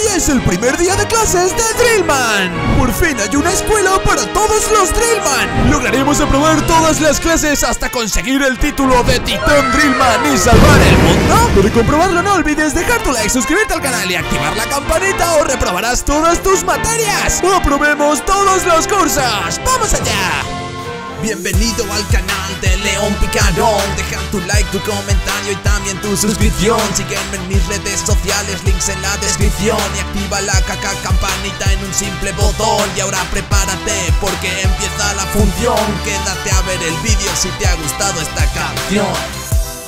Hoy es el primer día de clases de Drillman. Por fin hay una escuela para todos los Drillman. Lograremos aprobar todas las clases hasta conseguir el título de Titán Drillman y salvar el mundo. Para comprobarlo no olvides dejar tu like, suscribirte al canal y activar la campanita o reprobarás todas tus materias. ¡Aprobemos todos los cursos! ¡Vamos allá! Bienvenido al canal de León Picarón. Deja tu like, tu comentario y también tu suscripción. Sígueme en mis redes sociales, links en la descripción. Y activa la campanita en un simple botón. Y ahora prepárate porque empieza la función. Quédate a ver el vídeo si te ha gustado esta canción.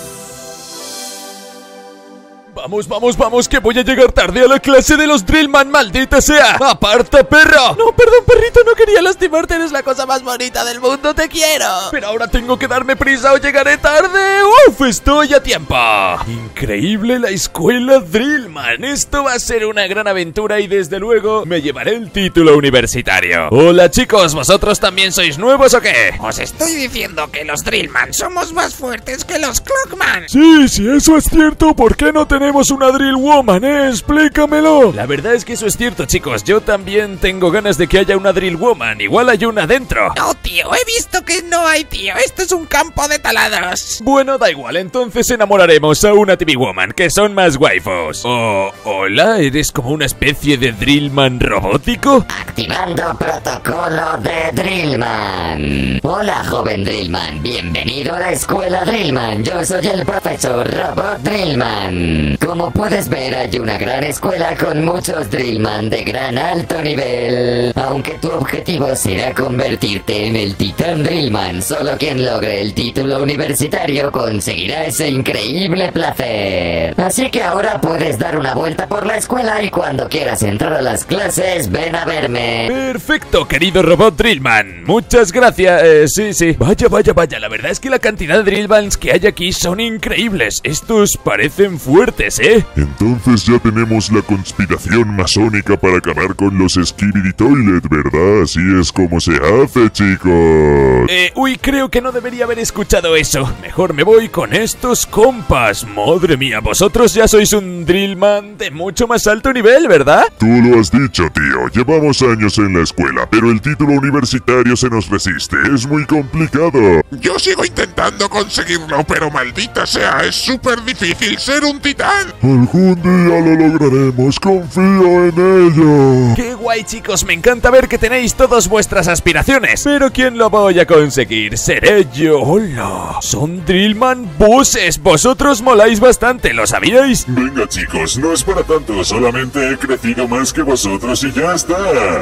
Vamos, que voy a llegar tarde a la clase de los Drillman, maldita sea. ¡Aparta, perro! No, perdón, perrito, no quería lastimarte. Eres la cosa más bonita del mundo, te quiero. Pero ahora tengo que darme prisa o llegaré tarde. ¡Uf! Estoy a tiempo. Increíble la escuela Drillman. Esto va a ser una gran aventura y desde luego me llevaré el título universitario. Hola, chicos, ¿vosotros también sois nuevos o qué? Os estoy diciendo que los Drillman somos más fuertes que los Clockman. Sí, eso es cierto. ¿Por qué no tenemos una Drill Woman, explícamelo? La verdad es que eso es cierto, chicos. Yo también tengo ganas de que haya una Drill Woman. Igual hay una dentro. No, tío, he visto que no hay, tío. Esto es un campo de taladros. Bueno, da igual, entonces enamoraremos a una TV Woman, que son más waifus. Oh, hola, ¿eres como una especie de Drillman robótico? Activando protocolo de Drillman. Hola, joven Drillman, bienvenido a la escuela Drillman. Yo soy el profesor Robot Drillman. Como puedes ver, hay una gran escuela con muchos Drillman de gran alto nivel. Aunque tu objetivo será convertirte en el Titán Drillman, solo quien logre el título universitario conseguirá ese increíble placer. Así que ahora puedes dar una vuelta por la escuela y cuando quieras entrar a las clases, ven a verme. Perfecto, querido robot Drillman. Muchas gracias. Sí. Vaya. La verdad es que la cantidad de Drillmans que hay aquí son increíbles. Estos parecen fuertes, ¿eh? Entonces ya tenemos la conspiración masónica para acabar con los Skibidi Toilet, ¿verdad? Así es como se hace, chicos. Uy, creo que no debería haber escuchado eso. Mejor me voy con estos compas. Madre mía, vosotros ya sois un Drillman de mucho más alto nivel, ¿verdad? Tú lo has dicho, tío. Llevamos años en la escuela, pero el título universitario se nos resiste. Es muy complicado. Yo sigo intentando conseguirlo, pero maldita sea, es súper difícil ser un titán. Algún día lo lograremos, confío en ello. ¡Qué guay, chicos! Me encanta ver que tenéis todas vuestras aspiraciones. Pero ¿quién lo voy a conseguir? Seré yo. ¡Hola! Son Drillman bosses. Vosotros moláis bastante, ¿lo sabíais? Venga, chicos, no es para tanto. Solamente he crecido más que vosotros y ya está.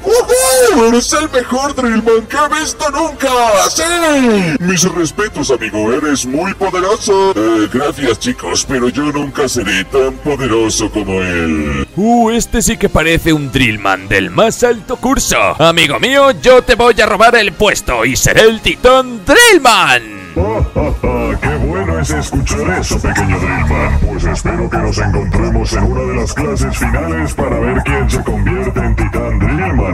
¡Eres el mejor Drillman que he visto nunca! ¡Sí! Mis respetos, amigo. Eres muy poderoso. Gracias, chicos, pero yo nunca seré tan poderoso como él. Este sí que parece un Drillman del más alto curso. Amigo mío, yo te voy a robar el puesto y seré el Titán Drillman. ¡Qué bueno es escuchar eso, pequeño Drillman! Pues espero que nos encontremos en una de las clases finales para ver quién se convierte en Titán Drillman,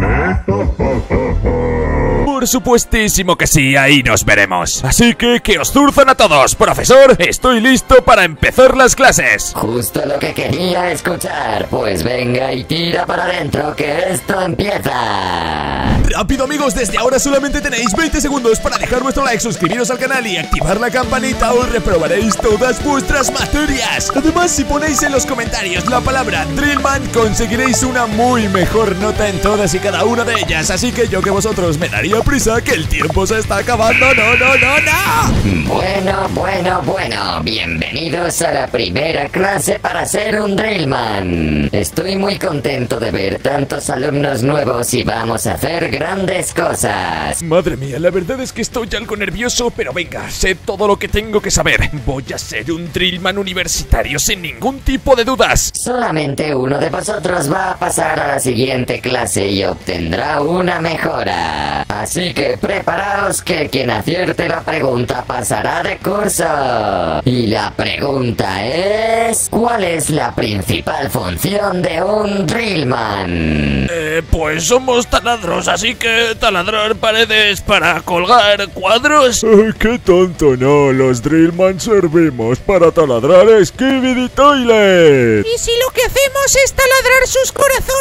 ¿eh? Por supuestísimo que sí, ahí nos veremos. Así que os zurzan a todos. Profesor, estoy listo para empezar las clases. Justo lo que quería escuchar. Pues venga y tira para adentro que esto empieza. Rápido, amigos, desde ahora solamente tenéis 20 segundos para dejar vuestro like, suscribiros al canal y activar la campanita o reprobaréis todas vuestras materias. Además, si ponéis en los comentarios la palabra Drillman, conseguiréis una muy mejor nota en todas y cada una de ellas. Así que yo que vosotros me daría prisa, que el tiempo se está acabando. ¡No! Bueno, bienvenidos a la primera clase para ser un Drillman. Estoy muy contento de ver tantos alumnos nuevos y vamos a hacer grandes cosas. Madre mía, la verdad es que estoy algo nervioso, pero venga, sé todo lo que tengo que saber. Voy a ser un Drillman universitario sin ningún tipo de dudas. Solamente uno de vosotros va a pasar a la siguiente clase y obtendrá una mejora. Así que preparaos que quien acierte la pregunta pasará de curso. Y la pregunta es... ¿cuál es la principal función de un Drillman? Pues somos taladros, así que taladrar paredes para colgar cuadros. ¡Qué tonto! No, los Drillman servimos para taladrar Skibidi Toilet. ¿Y si lo que hacemos es taladrar sus corazones?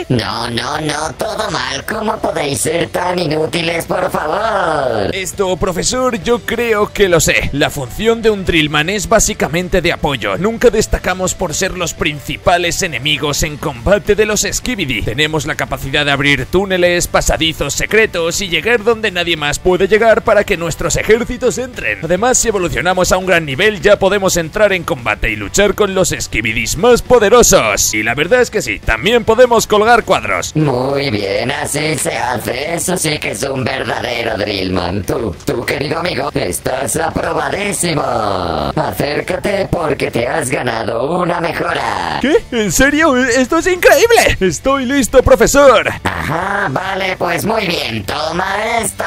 No, todo mal. ¿Cómo podéis ser tan inútiles, por favor? Esto, profesor, yo creo que lo sé. La función de un Drillman es básicamente de apoyo. Nunca destacamos por ser los principales enemigos en combate de los Skibidi. Tenemos la capacidad de abrir túneles, pasadizos secretos y llegar donde nadie más puede llegar para que nuestros ejércitos entren. Además, si evolucionamos a un gran nivel, ya podemos entrar en combate y luchar con los Skibidis más poderosos. Y la verdad es que sí, también podemos colgar cuadros. Muy bien, así se hace. Eso sí que es un verdadero Drillman. Tú, querido amigo, estás aprobadísimo. Acércate porque te has ganado una mejora. ¿Qué? ¿En serio? ¡Esto es increíble! ¡Estoy listo, profesor! Ajá, vale, pues muy bien. Toma esto.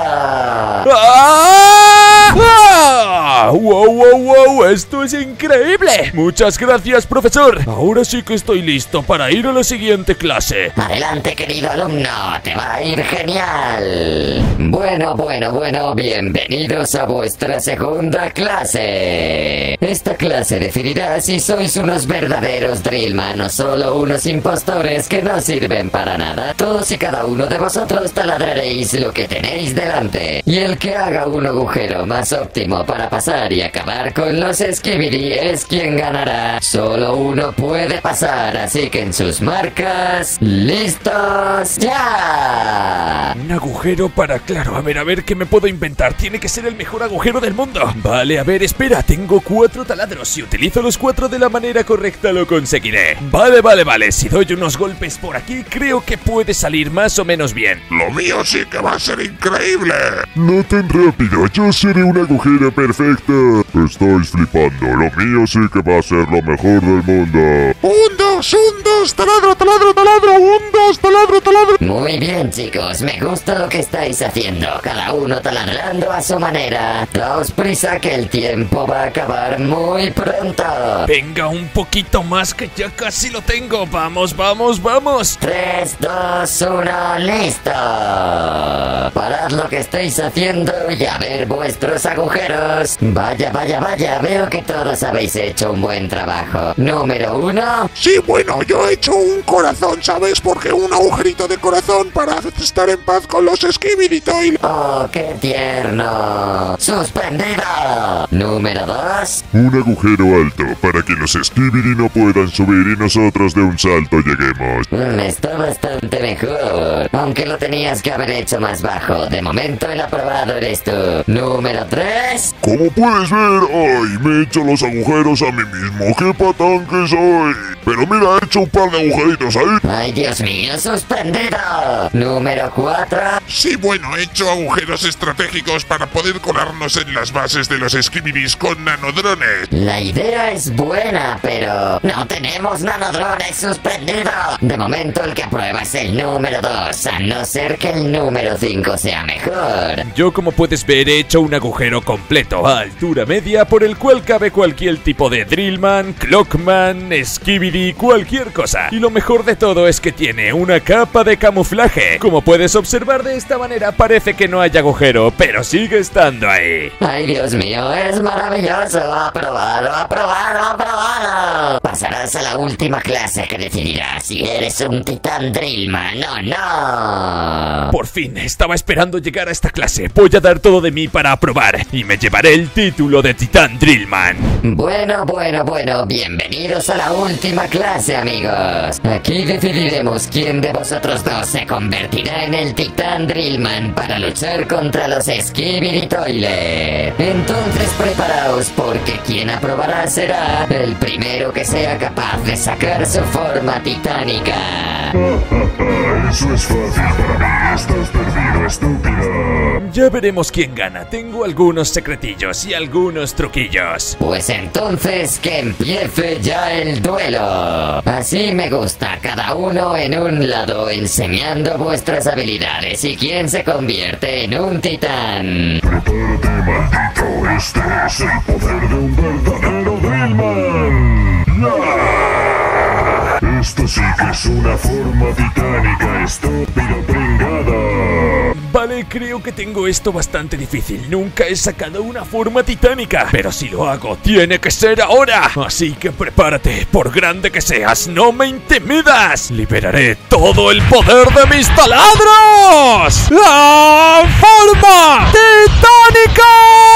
¡Ah! ¡Ah! ¡Wow! ¡Esto es increíble! Muchas gracias, profesor. Ahora sí que estoy listo para ir a la siguiente clase. Adelante, querido alumno, te va a ir genial. Bueno, bienvenidos a vuestra segunda clase. Esta clase definirá si sois unos verdaderos Drillman o solo unos impostores que no sirven para nada. Todos y cada uno de vosotros taladraréis lo que tenéis delante. Y el que haga un agujero más óptimo para pasar y acabar con los Skibidi es quien ganará. Solo uno puede pasar, así que en sus marcas, ¡listos ya! Un agujero para... Claro, a ver, ¿qué me puedo inventar? Tiene que ser el mejor agujero del mundo. Vale, a ver, espera, tengo 4 taladros. Si utilizo los 4 de la manera correcta lo conseguiré. Vale, si doy unos golpes por aquí, creo que puede salir más o menos bien. Lo mío sí que va a ser increíble. No tan rápido, yo seré un agujero perfecto. Estáis flipando, lo mío sí que va a ser lo mejor del mundo. Un, dos, taladro, 1, 2, taladro. Muy bien, chicos, me gusta lo que estáis haciendo, cada uno taladrando a su manera. Daos prisa que el tiempo va a acabar muy pronto. Venga, un poquito más que ya casi lo tengo. Vamos. 3, 2, 1, listo. Parad lo que estáis haciendo y a ver vuestros agujeros. Vaya, veo que todos habéis hecho un buen trabajo. Número 1. Sí, bueno, yo he hecho un corazón, ¿sabes? Porque un agujerito de corazón para estar en paz con los Skibidi Toilet. Oh, qué tierno. Suspendido. Número 2. Un agujero alto para que los Skibidi no puedan subir y nosotros de un salto lleguemos. Está bastante mejor, aunque lo tenías que haber hecho más bajo. De momento el aprobado eres tú. Número 3. Como puedes ver, ¡ay! Me he hecho los agujeros a mí mismo. ¡Qué patán que soy! Pero mira, he hecho un par de agujeritos ahí. ¡Ay, Dios mío! ¡Suspendido! Número 4. Sí, bueno, he hecho agujeros estratégicos para poder colarnos en las bases de los Skibidis con nanodrones. La idea es buena, pero no tenemos nanodrones. Suspendido. De momento el que aprueba es el número 2, a no ser que el número 5 sea mejor. Yo, como puedes ver, he hecho un agujero completo a altura media por el cual cabe cualquier tipo de Drillman, Clockman, Skibidi, cualquier cosa. Y lo mejor de todo es que tiene una capa de camuflaje. Como puedes observar, de esta manera parece que no hay agujero, pero sigue estando ahí. Ay, Dios mío, es maravilloso. Aprobado. Pasarás a la última clase que decidirá si eres un titán Drillman o no. Por fin, estaba esperando llegar a esta clase. Voy a dar todo de mí para aprobar y me llevaré el título de titán Drillman. Bueno, bienvenidos a la última clase, amigos. Aquí decidiremos quién de vosotros dos se convertirá en el titán Drillman para luchar contra los Skibidi Toilet. Entonces preparaos, porque quien aprobará será el primero que sea capaz de sacar su forma titánica. Eso es fácil para mí. Estás perdido, estúpido. Ya veremos quién gana. Tengo algunos secretillos y algunos truquillos. Pues entonces que empiece ya el duelo. Así me gusta, cada uno en un lado enseñando vuestras habilidades y quién se convierte en un titán. Prepárate, maldito. Este es el poder de un verdadero Drillman. ¡Ya! Esto sí que es una forma titánica, estúpido pringada. Vale, Vale, creo que tengo esto bastante difícil. Nunca he sacado una forma titánica, pero si lo hago, tiene que ser ahora. Así que prepárate, por grande que seas, no me intimidas. Liberaré todo el poder de mis taladros. ¡La forma titánica!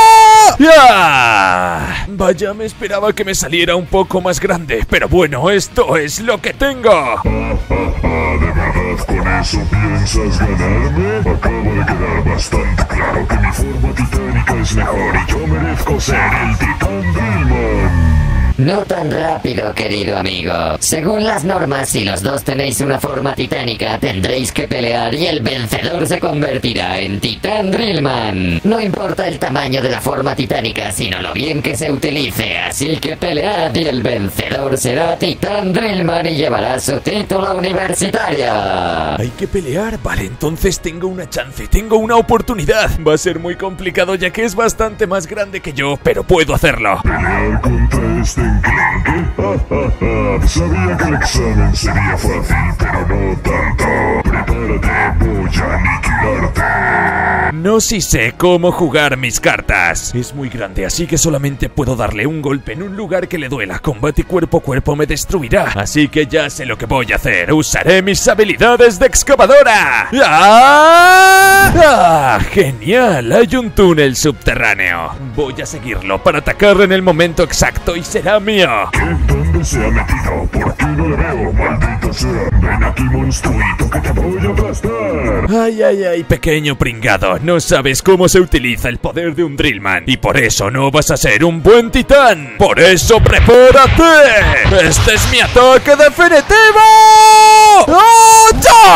¡Ya! Vaya, me esperaba que me saliera un poco más grande, pero bueno, esto es lo que tengo. ¿De verdad con eso piensas ganarme? Acaba de quedar bastante claro que mi forma titánica es mejor y yo merezco ser el Titán Drillman. No tan rápido, querido amigo. Según las normas, si los dos tenéis una forma titánica, tendréis que pelear y el vencedor se convertirá en Titán Drillman. No importa el tamaño de la forma titánica, sino lo bien que se utilice. Así que pelead y el vencedor será Titán Drillman y llevará su título universitario. Hay que pelear. Vale, entonces tengo una chance, tengo una oportunidad. Va a ser muy complicado ya que es bastante más grande que yo, pero puedo hacerlo. ¿Pelear contra este enclenque? Sabía que el examen sería fácil, pero no tanto. Prepárate, voy a aniquilarte. No si sé cómo jugar mis cartas. Es muy grande, así que solamente puedo darle un golpe en un lugar que le duela. Combate cuerpo a cuerpo me destruirá. Así que ya sé lo que voy a hacer. Usaré mis habilidades de excavadora. ¡Ah! ¡Ah! ¡Genial! Hay un túnel subterráneo. Voy a seguirlo para atacar en el momento exacto y será mío. ¿Qué? ¿Dónde se ha metido? ¿Por qué no le veo? ¡Maldito sea! Ven aquí, monstruito, que te voy a aplastar. Ay, ay, ay, pequeño pringado. No sabes cómo se utiliza el poder de un Drillman y por eso no vas a ser un buen titán. Por eso prepárate. Este es mi ataque definitivo. ¡Oh,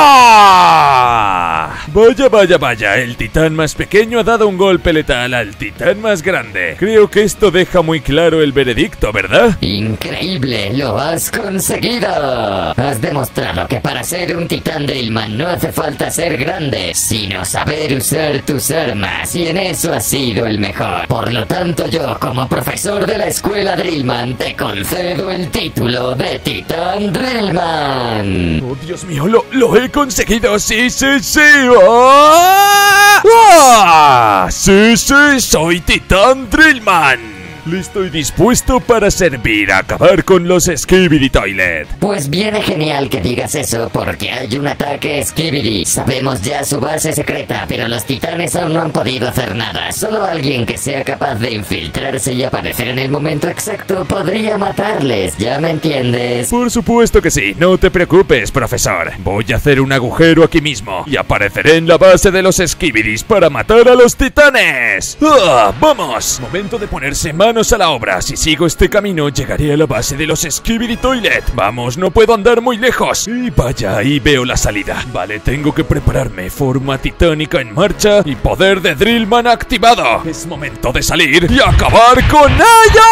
ya! Vaya, vaya, vaya. El titán más pequeño ha dado un golpe letal al titán más grande. Creo que esto deja muy claro el veredicto, ¿verdad? Increíble, lo has conseguido. Has demostrado que para ser un Titán Drillman no hace falta ser grande, sino saber usar tus armas, y en eso has sido el mejor. Por lo tanto, yo, como profesor de la escuela Drillman, te concedo el título de Titán Drillman. Oh, Dios mío, lo he conseguido. Sí, sí, sí. ¡Ah! ¡Ah! Sí, sí, soy Titán Drillman. Listo y dispuesto para servir a acabar con los Skibidi Toilet. Pues viene genial que digas eso, porque hay un ataque Skibidi. Sabemos ya su base secreta, pero los titanes aún no han podido hacer nada. Solo alguien que sea capaz de infiltrarse y aparecer en el momento exacto podría matarles, ¿ya me entiendes? Por supuesto que sí, no te preocupes, profesor. Voy a hacer un agujero aquí mismo y apareceré en la base de los Skibidis para matar a los titanes. ¡Ah! ¡Vamos! Momento de ponerse manos a la obra. Si sigo este camino, llegaré a la base de los Skibidi Toilet. Vamos, no puedo andar muy lejos. Y vaya, ahí veo la salida. Vale, tengo que prepararme. Forma titánica en marcha y poder de Drillman activado. Es momento de salir y acabar con ello.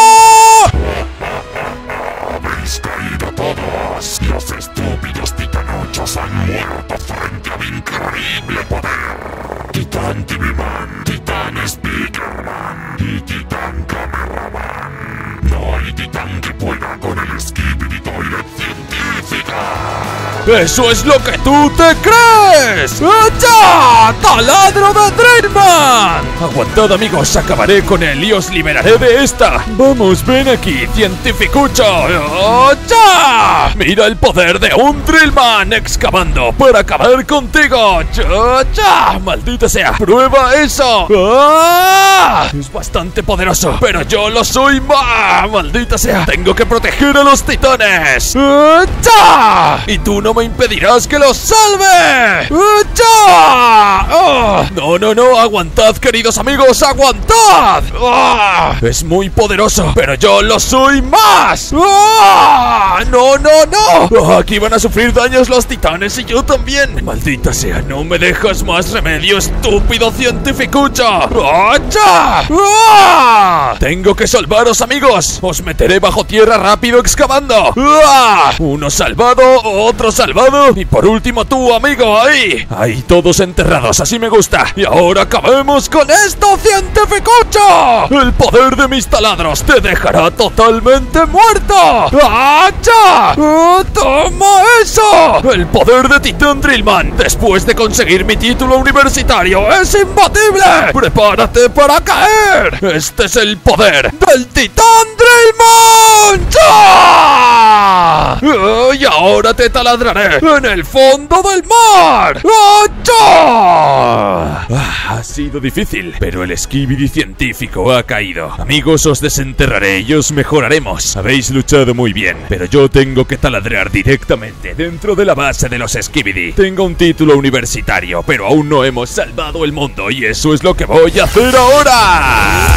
Habéis caído todos. Los estúpidos titanuchos han muerto frente a mi increíble poder. Titán TV-Man, Titán Speakerman y Titán Cameraman. No hay titán que pueda con el Skibidi Toilet científica. ¡Eso es lo que tú te crees! ¡Ya! ¡Taladro de Drillman! Aguantad, amigos, acabaré con él y os liberaré de esta. Vamos, ven aquí, cientificucho. ¡Ya! Mira el poder de un Drillman excavando para acabar contigo. ¡Ya! ¡Maldita sea! ¡Prueba eso! ¡Ah! Es bastante poderoso, pero yo lo soy más. ¡Maldita sea! Tengo que proteger a los titanes. ¡Ya! Y tú no me impedirás que los salve. ¡Ya! ¡Oh! No, no, no, aguantad, queridos amigos, aguantad. ¡Ah! Es muy poderoso, pero yo lo soy más. ¡Ah! No, no, no. ¡Ah! Aquí van a sufrir daños los titanes y yo también. Maldita sea, no me dejas más remedio, estúpido cientificucho. ¡Ah! ¡Ya! ¡Ah! Tengo que salvaros, amigos. Os meteré bajo tierra rápido excavando. ¡Ah! Uno salvado, otro salvado y por último tú, amigo, ahí. Ahí todos enterrados, así me gusta. Y ahora acabemos con esto, cientificucho. El poder de mis taladros te dejará totalmente muerto. ¡Ah! ¡Ya! ¡Toma eso! El poder de Titán Drillman, después de conseguir mi título universitario, es imbatible. ¡Prepárate para caer! Este es el poder del Titán Drillman. ¡Ya! Y ahora te taladraré en el fondo del mar. ¡Ya! Ha sido difícil, pero el Skibidi científico ha caído. Amigos, os desenterraré y os mejoraremos. Habéis luchado muy bien, pero yo tengo que taladrar directamente dentro de la base de los Skibidi. Tengo un título universitario, pero aún no hemos salvado el mundo y eso es lo que voy a hacer ahora.